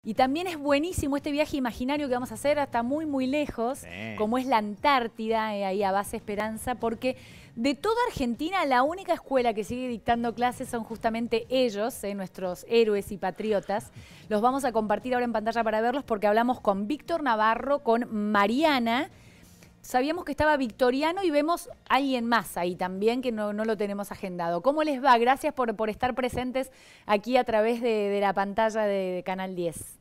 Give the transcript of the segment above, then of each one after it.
Y también es buenísimo este viaje imaginario que vamos a hacer hasta muy, muy lejos, Sí. como es la Antártida, ahí a Base Esperanza, porque de toda Argentina la única escuela que sigue dictando clases son justamente ellos, nuestros héroes y patriotas. Los vamos a compartir ahora en pantalla para verlos porque hablamos con Víctor Navarro, con Mariana. Sabíamos que estaba Victoriano y vemos a alguien más ahí también que no lo tenemos agendado. ¿Cómo les va? Gracias por estar presentes aquí a través de la pantalla de Canal 10.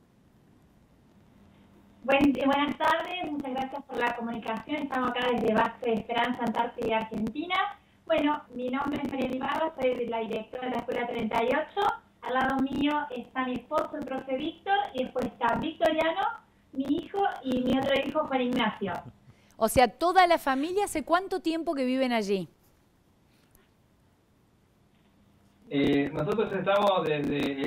Buenas tardes, muchas gracias por la comunicación. Estamos acá desde Base Esperanza, Antártida, Argentina. Bueno, mi nombre es Mariana Ibarra, soy la directora de la Escuela 38. Al lado mío está mi esposo, el profe Víctor, y después está Victoriano, mi hijo, y mi otro hijo, Juan Ignacio. O sea, toda la familia, ¿hace cuánto tiempo que viven allí? Nosotros estamos desde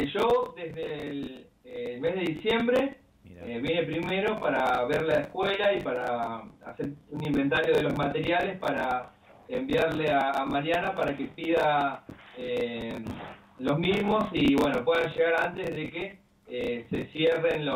el mes de diciembre. Vine primero para ver la escuela y para hacer un inventario de los materiales para enviarle a Mariana para que pida los mismos y bueno, puedan llegar antes de que se cierren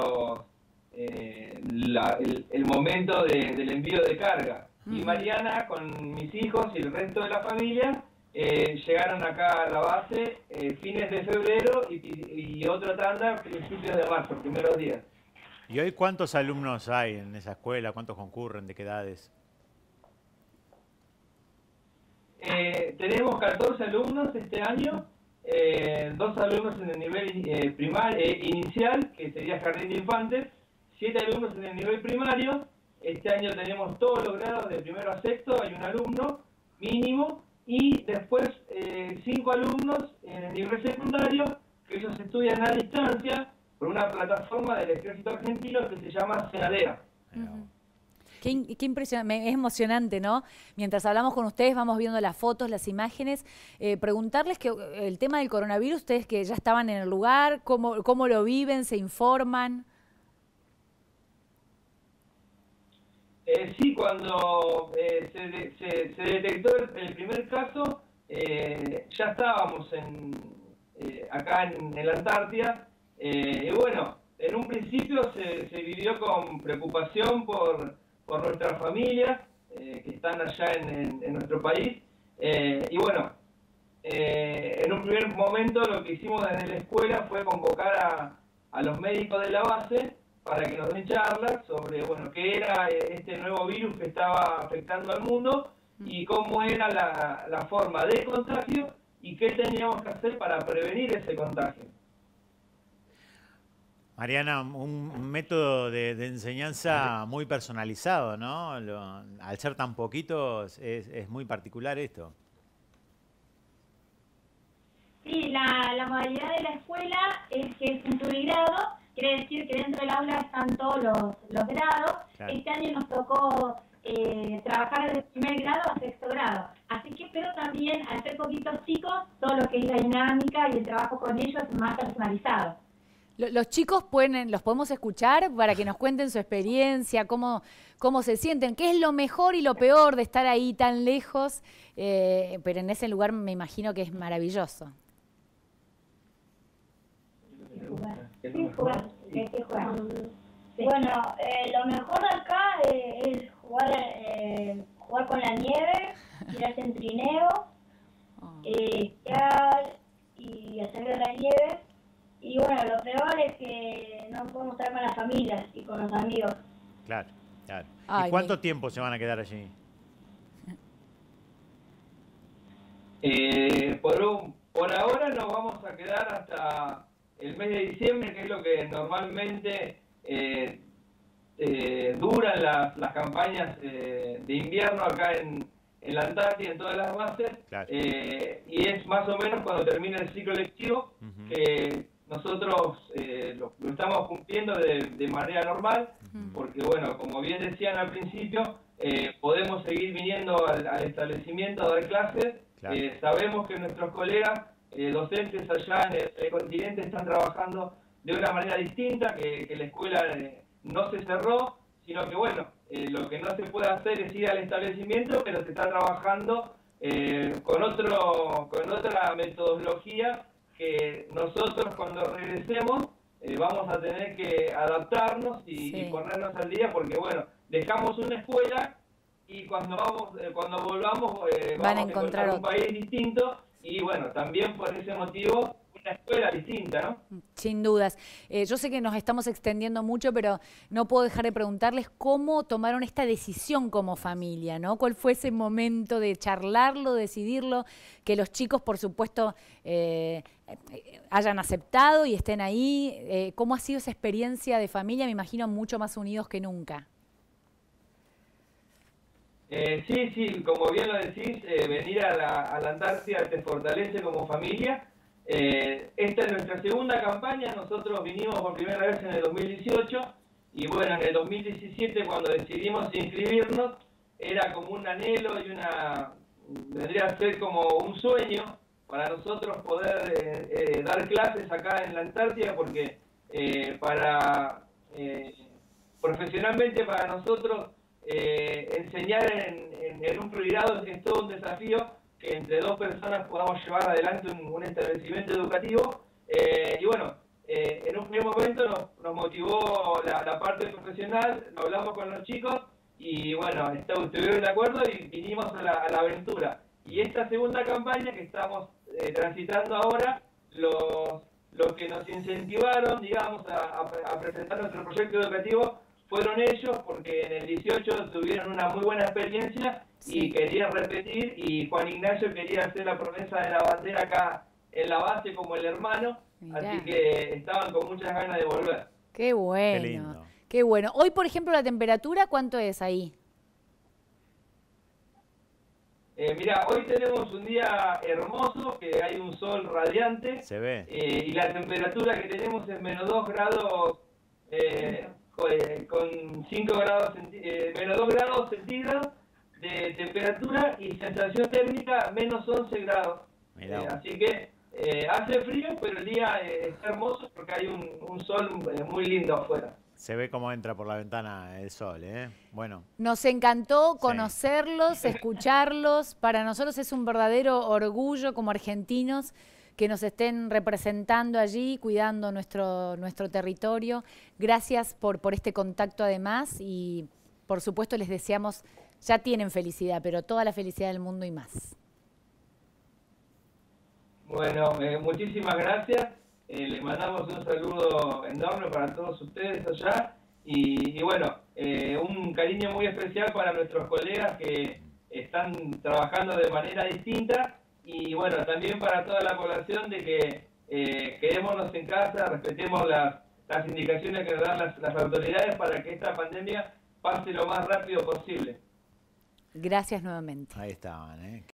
el momento del envío de carga. Y Mariana con mis hijos y el resto de la familia llegaron acá a la base fines de febrero y otra tanda a principios de marzo, primeros días. ¿Y hoy cuántos alumnos hay en esa escuela? ¿Cuántos concurren? ¿De qué edades? Tenemos 14 alumnos este año, 2 alumnos en el nivel inicial, que sería jardín de infantes, 7 alumnos en el nivel primario. Este año tenemos todos los grados de primero a sexto, hay un alumno mínimo, y después 5 alumnos en el nivel secundario, que ellos estudian a distancia, por una plataforma del Ejército Argentino que se llama Senadera. Qué impresionante, es emocionante, ¿no? Mientras hablamos con ustedes vamos viendo las fotos, las imágenes. Preguntarles que el tema del coronavirus, ustedes que ya estaban en el lugar, ¿cómo lo viven? ¿Se informan? Sí, cuando se detectó el primer caso, ya estábamos acá en la Antártida. Y bueno, en un principio se vivió con preocupación por nuestras familias que están allá en nuestro país. Y bueno, en un primer momento lo que hicimos desde la escuela fue convocar a los médicos de la base para que nos den charlas sobre bueno, qué era este nuevo virus que estaba afectando al mundo y cómo era la forma de contagio y qué teníamos que hacer para prevenir ese contagio. Mariana, un método de enseñanza muy personalizado, ¿no? Al ser tan poquitos es muy particular esto. Sí, la modalidad de la escuela es que es un plurigrado, quiere decir que dentro del aula están todos los grados. Claro. Este año nos tocó trabajar desde primer grado a sexto grado. Así que, pero también, al ser poquitos chicos, todo lo que es la dinámica y el trabajo con ellos es más personalizado. Los chicos los podemos escuchar para que nos cuenten su experiencia, cómo se sienten, qué es lo mejor y lo peor de estar ahí tan lejos, pero en ese lugar me imagino que es maravilloso. Sí, jugar. Bueno, lo mejor acá es jugar con la nieve, tirarse en trineo, esquiar y hacer de la nieve. Y bueno, lo peor es que no podemos estar con las familias y con los amigos. Claro, claro. Ay, ¿Y cuánto tiempo se van a quedar allí? Por ahora nos vamos a quedar hasta el mes de diciembre, que es lo que normalmente duran las campañas de invierno acá en la Antártida, en todas las bases. Claro. Y es más o menos cuando termina el ciclo lectivo, que nosotros lo estamos cumpliendo de manera normal, porque bueno, como bien decían al principio, podemos seguir viniendo al establecimiento a dar clases. Claro. Sabemos que nuestros colegas docentes allá en el continente están trabajando de una manera distinta, que la escuela no se cerró, sino que bueno, lo que no se puede hacer es ir al establecimiento, pero se está trabajando con otra metodología que nosotros cuando regresemos vamos a tener que adaptarnos y ponernos al día, porque bueno, dejamos una escuela y cuando volvamos van a vamos encontrar un país distinto y bueno, también por ese motivo una escuela distinta, ¿no? Sin dudas. Yo sé que nos estamos extendiendo mucho, pero no puedo dejar de preguntarles cómo tomaron esta decisión como familia, ¿no? ¿Cuál fue ese momento de charlarlo, decidirlo, que los chicos, por supuesto, hayan aceptado y estén ahí? ¿Cómo ha sido esa experiencia de familia? Me imagino mucho más unidos que nunca. Sí, como bien lo decís, venir a la Antártida te fortalece como familia. Esta es nuestra segunda campaña, nosotros vinimos por primera vez en el 2018 y bueno, en el 2017 cuando decidimos inscribirnos era como un anhelo y vendría a ser como un sueño para nosotros poder dar clases acá en la Antártida porque profesionalmente para nosotros enseñar en un pregrado es todo un desafío, que entre dos personas podamos llevar adelante un establecimiento educativo. Y bueno, en un primer momento nos motivó la parte profesional, hablamos con los chicos y bueno, estuvieron de acuerdo y vinimos a la aventura. Y esta segunda campaña que estamos transitando ahora, los que nos incentivaron, digamos, a presentar nuestro proyecto educativo fueron ellos, porque en el 18 tuvieron una muy buena experiencia y querían repetir, y Juan Ignacio quería hacer la promesa de la bandera acá en la base como el hermano. Mirá. Así que estaban con muchas ganas de volver. Qué bueno, qué lindo. Qué bueno. Hoy, por ejemplo, la temperatura, ¿cuánto es ahí? Mira, hoy tenemos un día hermoso, que hay un sol radiante. Se ve. Y la temperatura que tenemos es -2 grados, con 5 grados, -2 grados centígrados de temperatura y sensación térmica -11 grados. Así que hace frío, pero el día está hermoso porque hay un sol muy lindo afuera. Se ve cómo entra por la ventana el sol, ¿eh? Bueno. Nos encantó conocerlos, escucharlos. Para nosotros es un verdadero orgullo como argentinos que nos estén representando allí, cuidando nuestro territorio. Gracias por este contacto además y por supuesto les deseamos, ya tienen felicidad, pero toda la felicidad del mundo y más. Bueno, muchísimas gracias. Les mandamos un saludo enorme para todos ustedes allá y bueno, un cariño muy especial para nuestros colegas que están trabajando de manera distinta y bueno, también para toda la población de que quedémonos en casa, respetemos las indicaciones que nos dan las autoridades para que esta pandemia pase lo más rápido posible. Gracias nuevamente. Ahí estaban, ¿eh?